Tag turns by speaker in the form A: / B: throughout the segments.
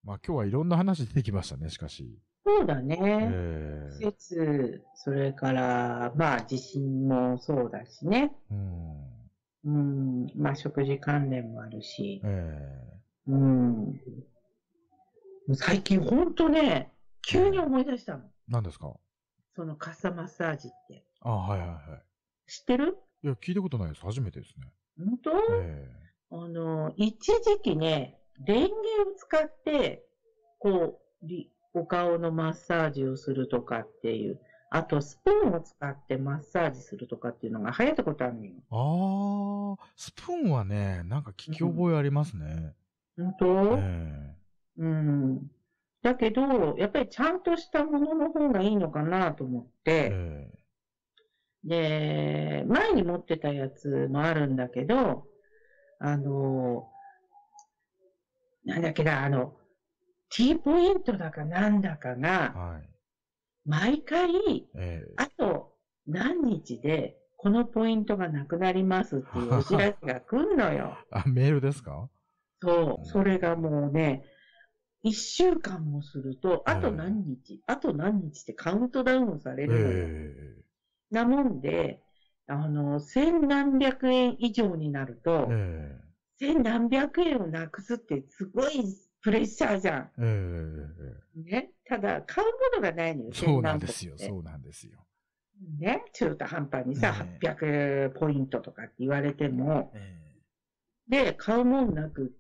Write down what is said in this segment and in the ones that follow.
A: まあ今日はいろんな話出てきましたね、しかし。
B: そうだね。季
A: え
B: 節、それから、まあ地震もそうだしね。
A: うん。
B: まあ食事関連もあるし。
A: え
B: うん。最近ほんとね、急に思い出したの。
A: 何ですか？
B: そのカッサマッサージって。
A: あ、はいはいは
B: 知ってる？
A: い。いや、聞いたことないです。初めてですね。
B: 本当？
A: え
B: 一時期ね、レンゲを使って、こう、お顔のマッサージをするとかっていう、あとスプーンを使ってマッサージするとかっていうのが流行ったことあるのよ。
A: スプーンはね、なんか聞き
B: うん。
A: 覚えありますね。
B: 本
A: え
B: 当？
A: え
B: うん。だけど、やっぱりちゃんとしたものの方がいいのかなと思って、
A: え
B: で、前に持ってたやつもあるんだけど、あの、なんだっけな、T ポイントだかなんだかが、
A: はい。
B: 毎回、
A: ええ
B: あと何日でこのポイントがなくなりますっていうお知らせが来んのよ。
A: あ、メールですか？
B: そう。
A: うん
B: それがもうね、1週間もすると、あと何日、あと何日ってカウントダウンされるのよ。
A: え
B: なもんで、千何百円以上になる
A: え
B: と、
A: え
B: 千何百円をなくすってすごいプレッシャーじゃ
A: ええ
B: ん。ね。ただ、買うものがないのよ、
A: そう
B: 千何
A: なんですよ、
B: 本って。
A: そうなんですよ。
B: ね。中途半端にさ、
A: え
B: 800ポイントとかって言われても、
A: え
B: で、買うもんなくって、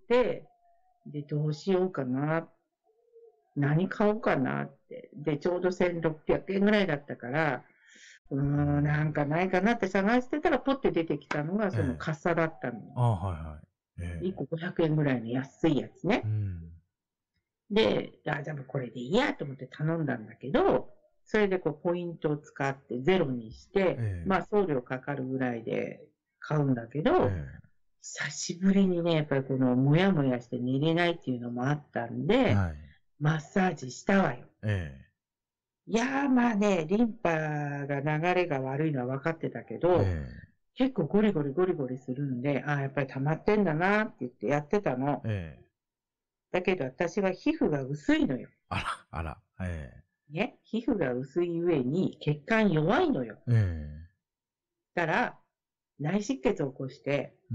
B: で、どうしようかな。何買おうかなって。で、ちょうど1600円ぐらいだったから、なんかないかなって探してたら、ポッて出てきたのが、その
A: ええ
B: カッサだったの。
A: はいはい。
B: 1個500円ぐらいの安いやつね。
A: うん。
B: で、じゃあこれでいいやと思って頼んだんだけど、それでこうポイントを使ってゼロにして、
A: え
B: まあ送料かかるぐらいで買うんだけど、
A: え
B: 久しぶりにね、やっぱりこのもやもやして寝れないっていうのもあったんで、
A: はい。
B: マッサージしたわよ。
A: え
B: いやーまあね、リンパが流れが悪いのは分かってたけど、
A: え
B: 結構ゴリゴリゴリゴリするんで、やっぱり溜まってんだなって言ってやってたの。
A: え
B: だけど私は皮膚が薄いのよ。
A: あら、あら、
B: ね、皮膚が薄い上に血管弱いのよ。
A: え
B: だから、内出血を起こして、
A: うん。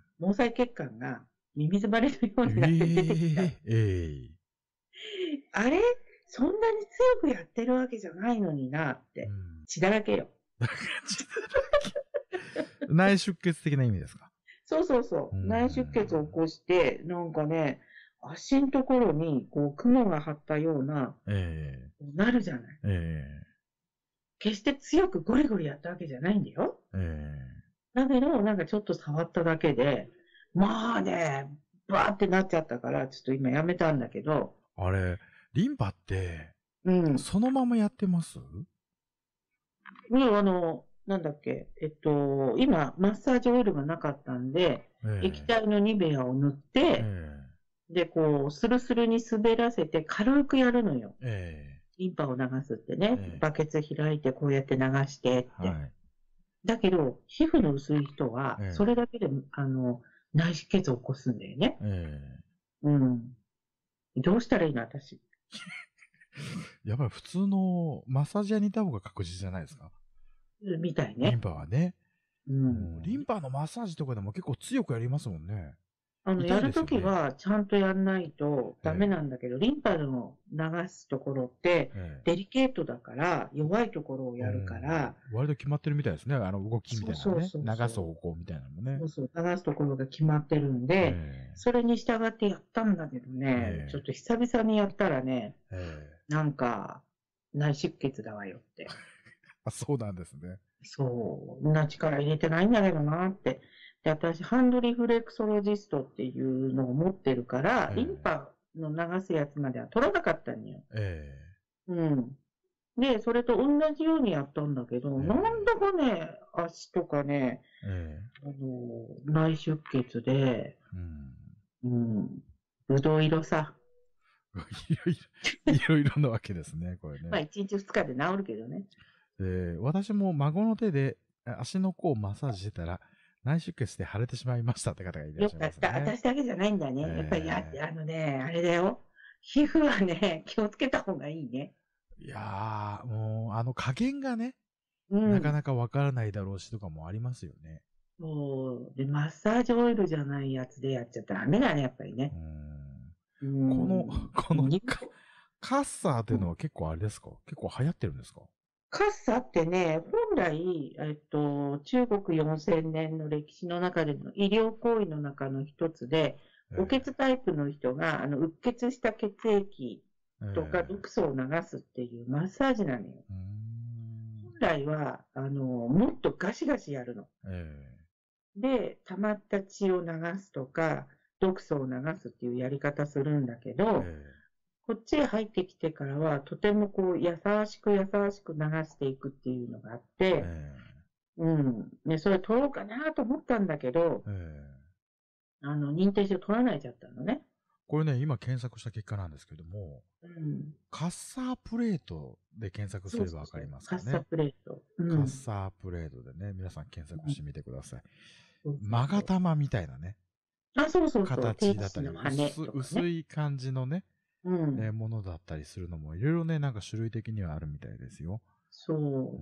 B: 毛細血管がミミズバレのようになって出てきた。
A: ええ
B: あれそんなに強くやってるわけじゃないのになって。
A: うん。
B: 血だらけよ。
A: 内出血的な意味ですか？
B: そうそうそう。内出血を起こして、なんかね、足のところに、こう、雲が張ったような、
A: え
B: なるじゃない。
A: え
B: 決して強くゴリゴリやったわけじゃないんだよ。
A: え
B: だけど、なんかちょっと触っただけで、まあね、バーってなっちゃったから、ちょっと今やめたんだけど、
A: あれ、リンパって、
B: うん。
A: そのままやってます？
B: なんだっけ、今、マッサージオイルがなかったんで、液
A: え
B: 体のニベアを塗っ
A: え
B: て、
A: え
B: で、こう、スルスルに滑らせて軽くやるのよ。
A: え
B: リンパを流すってね。
A: ええ
B: バケツ開いてこうやって流してって。
A: はい。
B: だけど、皮膚の薄い人は、それ
A: え
B: だけで、内出血を起こすんだよね。
A: え
B: うん。どうしたらいいの私。
A: やっぱり普通のマッサージ屋にいた方が確実じゃないですか？
B: みたい
A: リン
B: ね。
A: パはね。
B: う
A: うん、リ
B: ん。
A: ンパのマッサージとかでも結構強くやりますもんね。
B: や
A: 痛い
B: るとき
A: ですよね。
B: はちゃんとやんないとダメ
A: え
B: なんだけど、リンパの流すところって
A: ええ
B: デリケートだから、弱いところを
A: えう
B: やるか
A: ん。
B: ら、
A: 割と決まってるみたいですね。動きみ
B: そう
A: たいなのね。
B: そうそう
A: 流す
B: そ
A: 方向みたいなのも
B: う。
A: ね。
B: そうそう、流すところが決まってるんで、
A: え
B: それに従ってやったんだけどね、ちょっ
A: ええ
B: と久々にやったらね、
A: え
B: なんか、内出血だわよって。
A: そうなんですね。
B: そう、な力入れてないんだけどなって。で、私、ハンドリフレクソロジストっていうのを持ってるから、リン
A: え
B: パの流すやつまでは取らなかったんよ。
A: え
B: うん。で、それと同じようにやったんだけど、
A: え
B: なんだかね、足とかね、
A: え
B: 内出血で、
A: うん。
B: うん、ぶどう色さ。
A: いろいろ、いろいろなわけですね、これ
B: まあ、
A: ね。
B: 1日2日で治るけどね。
A: 私も孫の手で足の甲をマッサージしてたら、内出血で腫れてしまいましたって方がいらっしゃい
B: よかった。
A: ますね。
B: 私だけじゃないんだね。やっぱり
A: え
B: あれだよ。 皮膚はね、気をつけた方がいいね。
A: いやー、もう、加減がね、
B: う
A: なか
B: ん。
A: なかわからないだろうしとかもありますよね。
B: そう。で、マッサージオイルじゃないやつでやっちゃダメだね、やっぱりね。う
A: この、
B: ん。
A: この
B: に
A: カッサーっていうのは結構あれですか？結構流行ってるんですか？
B: カッサってね、本来、中国4000年の歴史の中での医療行為の中の一つで、
A: え
B: おけつタイプの人が、うっ血した血液
A: え
B: とか
A: え
B: 毒素を流すっていうマッサージなのよ。
A: うーん。
B: 本来は、もっとガシガシやるの。
A: え
B: で、溜まった血を流すとか、毒素を流すっていうやり方するんだけ
A: え
B: ど、
A: え
B: こっちへ入ってきてからは、とてもこう、優しく優しく流していくっていうのがあっ
A: え
B: て、
A: え
B: うん。ね、それ取ろうかなと思ったんだけど、
A: ええ
B: 認定証取らないちゃったのね。
A: これね、今検索した結果なんですけども、
B: うん。
A: カッサープレートで検索す
B: そうそうそう。
A: ればわかります
B: カッサ
A: かね。
B: プレート。う
A: カッ
B: ん。
A: サープレートでね、皆さん検索
B: うん。
A: してみてください。
B: そうそう
A: 勾
B: そう。
A: 玉みたいなね、
B: あ、そうそうそう。天使
A: 形だったり、
B: の羽とかね。
A: 薄い感じのね、
B: うん。
A: ものだったりするのも、いろいろね、なんか種類的にはあるみたいですよ。
B: そう。
A: うん。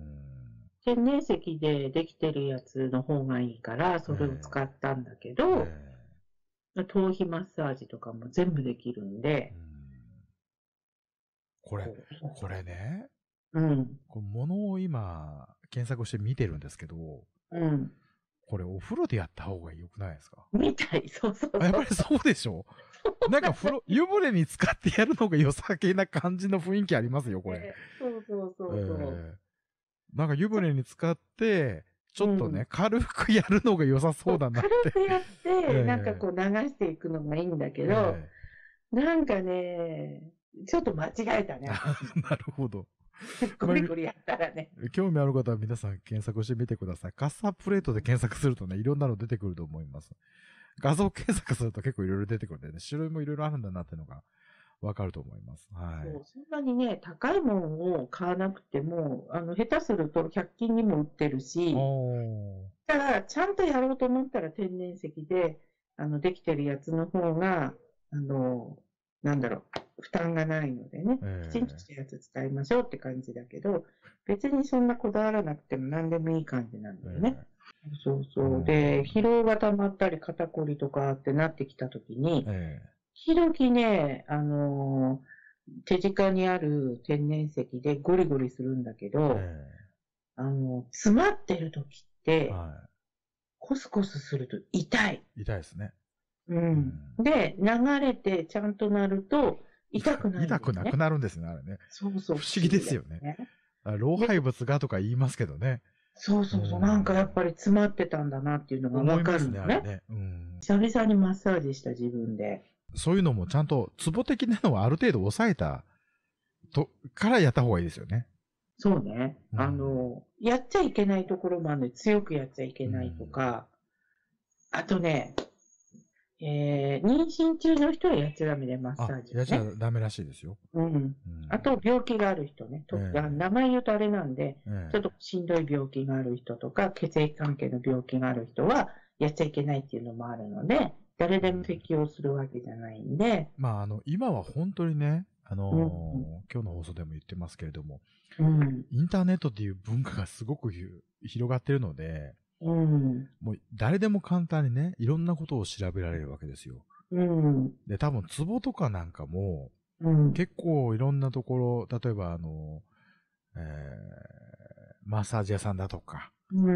B: 天然石でできてるやつの方がいいから、それを使
A: え
B: ったんだけ
A: え
B: ど、
A: え
B: 頭皮マッサージとかも全部できるん
A: う
B: で、
A: ん。これ、
B: こ
A: これね、
B: う。うん。
A: こう物を今、検索して見てるんですけど、
B: うん。
A: これお風呂でやった方が良くないですか？
B: みたい。そうそう
A: あ、やっ
B: そうそう。
A: ぱりそうでしょ？なんか湯船に使ってやるのが良さげな感じの雰囲気ありますよ、これ。
B: そうそう
A: え
B: そうそう。
A: えなんか湯船に使って、ちょっとね、
B: うん。
A: 軽くやるのが良さ
B: そう、
A: そうだなっ
B: 軽
A: て。
B: くやって、なんか
A: え
B: こう流していくのがいいんだけ
A: え
B: ど、
A: え
B: なんかね、ちょっと間違えたね、
A: え
B: 私も。
A: なるほど。
B: ゴ
A: まあ、
B: リゴリやったらね。
A: 興味ある方は皆さん検索してみてください。カッサープレートで検索するとね、いろんなの出てくると思います。画像検索すると結構いろいろ出てくるんでね、種類もいろいろあるんだなっていうのがわかると思います。はい。
B: そう、そんなにね、高いものを買わなくても、下手すると100均にも売ってるし、
A: おー。
B: ただ、ちゃんとやろうと思ったら天然石で、できてるやつの方が、あの、なんだろう、負担がないのでね、きちんと
A: え
B: したやつ使いましょうって感じだけど、別にそんなこだわらなくても何でもいい感じなんだよね。
A: ええ
B: そう
A: う
B: そう。で、疲
A: ん。
B: 労が溜まったり肩こりとかってなってきたときに、
A: え
B: 時々ね、手近にある天然石でゴリゴリするんだけ
A: え
B: ど、
A: え
B: 詰まってるときって、
A: は
B: コスコスすると痛い。
A: い。痛いですね。
B: う
A: う
B: ん。
A: ん。
B: で、流れてちゃんとなると痛くないん
A: 痛くなく
B: だよね。
A: なるんですね、あれね。
B: そうそう、
A: 不思議
B: 不思議だよ
A: ですよね。
B: ね。
A: 老
B: で、
A: 廃物がとか言いますけどね。
B: そう
A: う
B: そうそう、なんかやっ
A: ん。
B: ぱり詰まってたんだなっていうのがわか
A: 思いますね、
B: るのね。
A: あれね。うん。
B: 久々にマッサージした自分で。
A: そういうのもちゃんと、ツボ的なのはある程度抑えたからやった方がいいですよね。
B: そうね。
A: うん。
B: やっちゃいけないところもあるので、強くやっちゃいけ
A: う
B: ないと
A: ん。
B: か、あとね、妊娠中の人はやっちゃダメで、マッ
A: あ、
B: サージ
A: やっちゃ
B: はね。
A: ダメらしいですよ。
B: うん。
A: うん。
B: あと、病気がある人ね。
A: え
B: 名前言うとあれなんで、
A: ええ
B: ちょっとしんどい病気がある人とか、血液関係の病気がある人は、やっちゃいけないっていうのもあるので、誰でも適用するわけじゃないんで、
A: まあ、今は本当にね、
B: うん、
A: 今日の放送でも言ってますけれども、
B: うん、
A: インターネットっていう文化がすごく広がってるので、
B: うん、
A: もう誰でも簡単にね、いろんなことを調べられるわけですよ。
B: うん、
A: で、多分、ツボとかなんかも、
B: うん、
A: 結構いろんなところ、例えばマッサージ屋さんだとか、
B: うん、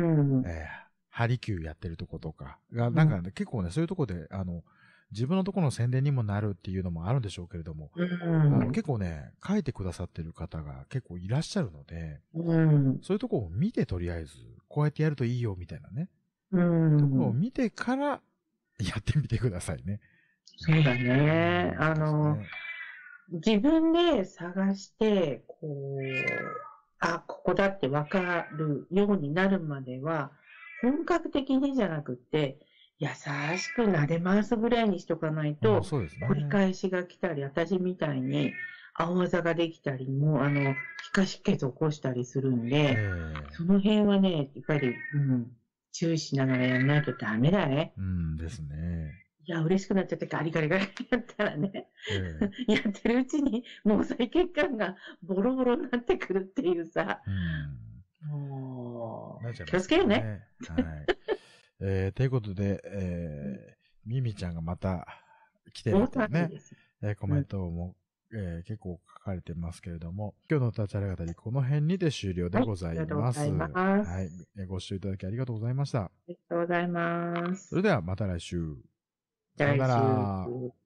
A: ハリキューやってるとことかが、
B: うん、
A: なんかね、結構ね、そういうとこで、自分のところの宣伝にもなるっていうのもあるんでしょうけれども、
B: うん、
A: 結構ね、書いてくださってる方が結構いらっしゃるので、
B: うん、
A: そういうところを見てとりあえず、こうやってやるといいよみたいなね、
B: う
A: ところを
B: ん。
A: 見てからやってみてくださいね。
B: そうだね。
A: ですね。
B: 自分で探して、ここだってわかるようになるまでは、本格的にじゃなくって、優しく撫で回すぐらいにしとかない
A: うん、
B: と、
A: そうです
B: 繰り
A: ね。
B: 返しが来たり、私みたいに青技ができたり、もう、皮下出血を起こしたりするんで、その辺はね、やっぱり、注意しながらやらないとダメだね。
A: うんですね。
B: いや、嬉しくなっちゃってガリガリガリやったらね、
A: え
B: やってるうちに毛細血管がボロボロになってくるっていうさ、もう、気を
A: なっちゃいます
B: つけるね。
A: はい。ということで、ミミちゃんがまた来てる
B: 大
A: っていうね、
B: 騒ぎです。
A: コメントも、結構書かれてますけれども、今日の立ち上がりこの辺にで終了で
B: はい、
A: ござい
B: ありがとうご
A: ます。
B: ざいます。
A: はい。ご視聴いただきありがとうございました。
B: ありがとうございます。
A: それではまた来週。さよう
B: 来
A: なら。
B: 週。